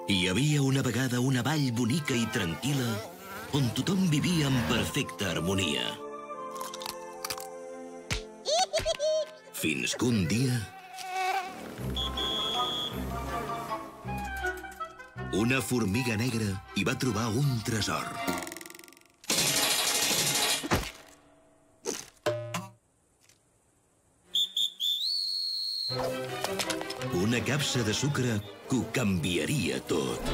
Hi havia una vegada una vall bonica i tranquil·la on tothom vivia en perfecta harmonia. Fins que un dia... una formiga negra hi va trobar un tresor. Una capsa de sucre que ho canviaria tot.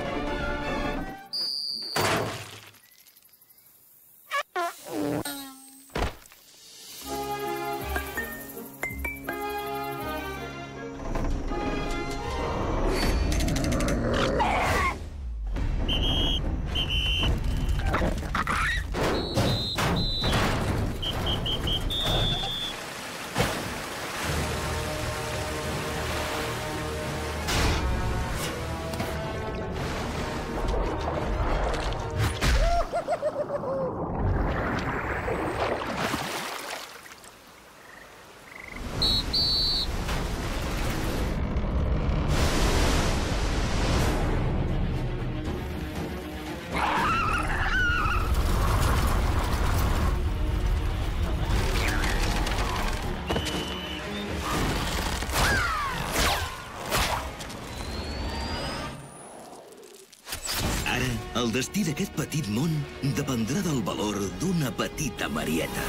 Ara, el destí d'aquest petit món dependrà del valor d'una petita marieta.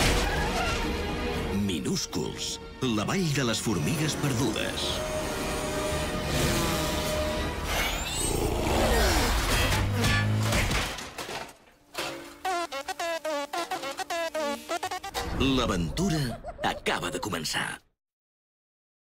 Minúsculs, la vall de les formigues perdudes. L'aventura acaba de començar.